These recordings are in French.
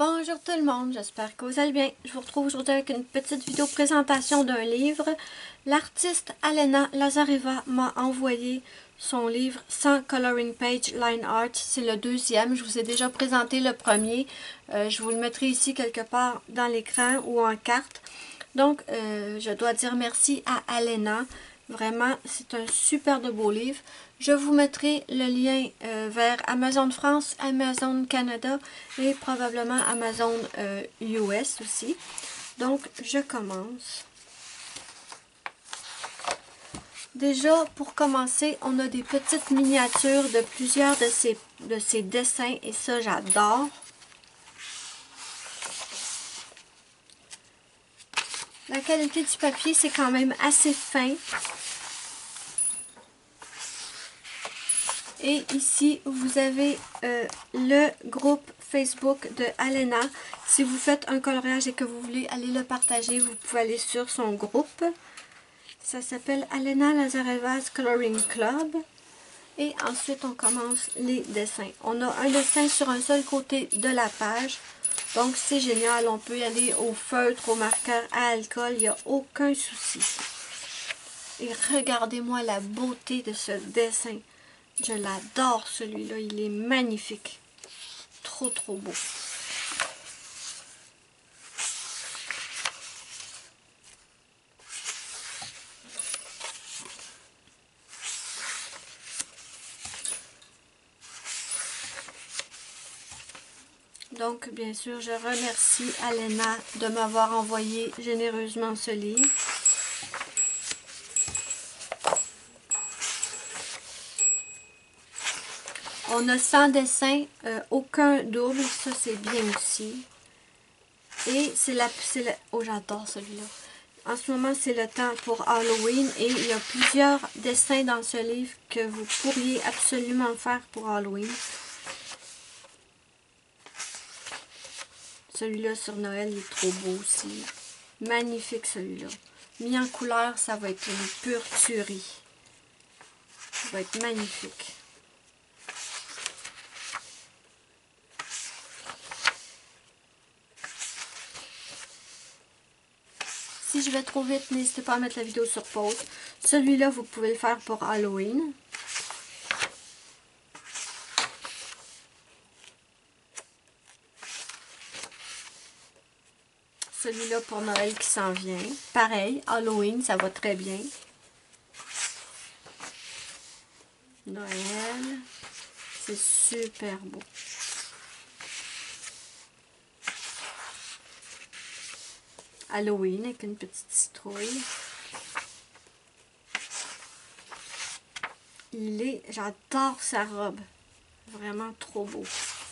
Bonjour tout le monde, j'espère que vous allez bien. Je vous retrouve aujourd'hui avec une petite vidéo présentation d'un livre. L'artiste Alena Lazareva m'a envoyé son livre sans coloring page line art. C'est le deuxième, je vous ai déjà présenté le premier. Je vous le mettrai ici quelque part dans l'écran ou en carte. Donc, je dois dire merci à Alena. Vraiment, c'est un super de beau livre. Je vous mettrai le lien vers Amazon France, Amazon Canada et probablement Amazon US aussi. Donc, je commence. Déjà, pour commencer, on a des petites miniatures de plusieurs de ces dessins et ça, j'adore. La qualité du papier, c'est quand même assez fin. Et ici, vous avez le groupe Facebook de Alena. Si vous faites un coloriage et que vous voulez aller le partager, vous pouvez aller sur son groupe. Ça s'appelle Alena Lazareva's Coloring Club. Et ensuite, on commence les dessins. On a un dessin sur un seul côté de la page. Donc, c'est génial. On peut y aller au feutre, au marqueur à alcool. Il n'y a aucun souci. Et regardez-moi la beauté de ce dessin. Je l'adore celui-là, il est magnifique. Trop trop beau. Donc bien sûr, je remercie Alena de m'avoir envoyé généreusement ce livre. On a 100 dessins, aucun double, ça c'est bien aussi. Et c'est la... Oh, j'adore celui-là. En ce moment, c'est le temps pour Halloween et il y a plusieurs dessins dans ce livre que vous pourriez absolument faire pour Halloween. Celui-là sur Noël, il est trop beau aussi. Magnifique celui-là. Mis en couleur, ça va être une pure tuerie. Ça va être magnifique. Si je vais trop vite, n'hésitez pas à mettre la vidéo sur pause. Celui-là, vous pouvez le faire pour Halloween. Celui-là pour Noël qui s'en vient. Pareil, Halloween, ça va très bien. Noël, c'est super beau. Halloween avec une petite citrouille. J'adore sa robe. Vraiment trop beau.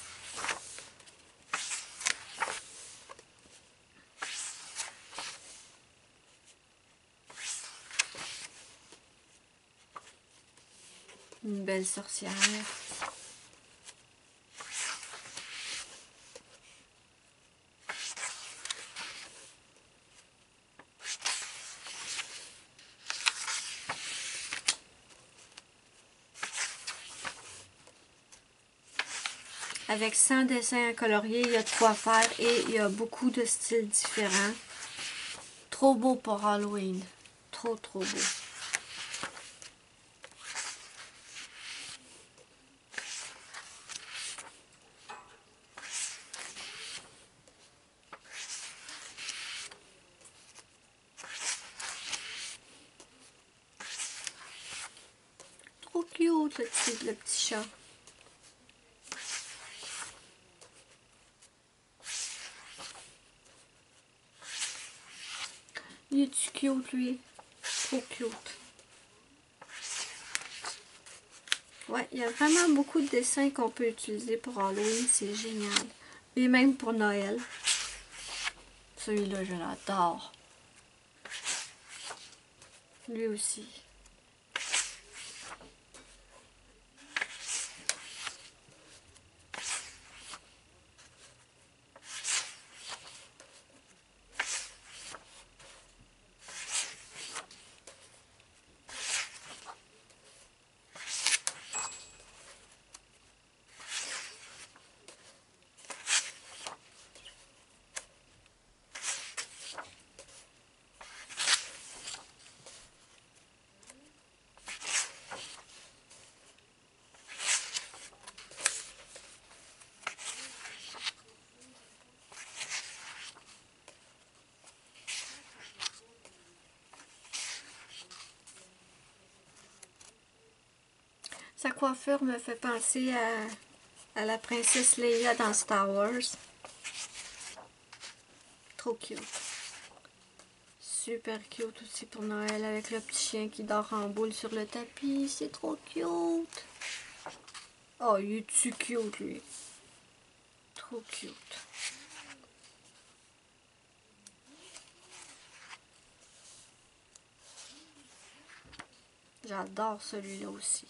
Une belle sorcière. Avec 100 dessins à colorier, il y a de quoi faire et il y a beaucoup de styles différents. Trop beau pour Halloween. Trop, trop beau. Trop cute le petit chat. Il est cute lui. Trop cute. Ouais, il y a vraiment beaucoup de dessins qu'on peut utiliser pour Halloween. C'est génial. Et même pour Noël. Celui-là, je l'adore. Lui aussi. Sa coiffure me fait penser à la princesse Leia dans Star Wars. Trop cute. Super cute aussi pour Noël avec le petit chien qui dort en boule sur le tapis. C'est trop cute. Oh, il est-tu cute lui. Trop cute. J'adore celui-là aussi.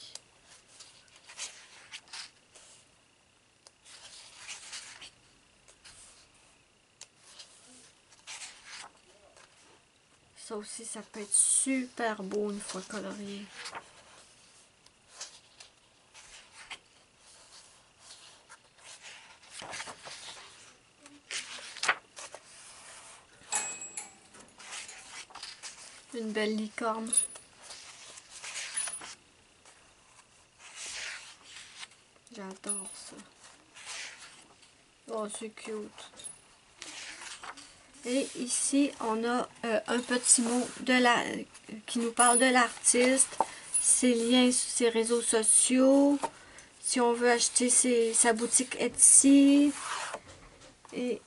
Ça aussi, ça peut être super beau une fois colorié. Une belle licorne. J'adore ça. Oh, c'est cute. Et ici, on a un petit mot qui nous parle de l'artiste, ses liens sur ses réseaux sociaux, si on veut acheter sa boutique Etsy et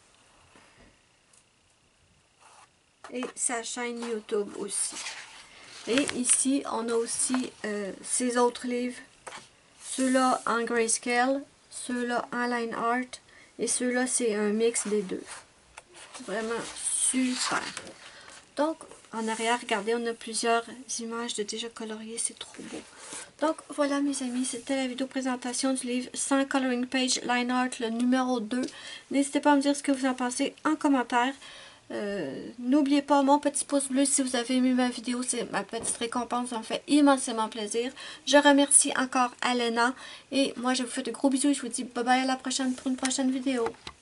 sa chaîne YouTube aussi. Et ici, on a aussi ses autres livres, ceux-là en grayscale, ceux-là en line art et ceux-là, c'est un mix des deux. Vraiment super. Donc, en arrière, regardez, on a plusieurs images de déjà coloriées. C'est trop beau. Donc, voilà mes amis, c'était la vidéo présentation du livre 100 Coloring Page Line Art, le numéro 2. N'hésitez pas à me dire ce que vous en pensez en commentaire. N'oubliez pas mon petit pouce bleu si vous avez aimé ma vidéo. C'est ma petite récompense. Ça me fait immensément plaisir. Je remercie encore Alena. Et moi, je vous fais de gros bisous. Je vous dis bye bye à la prochaine pour une prochaine vidéo.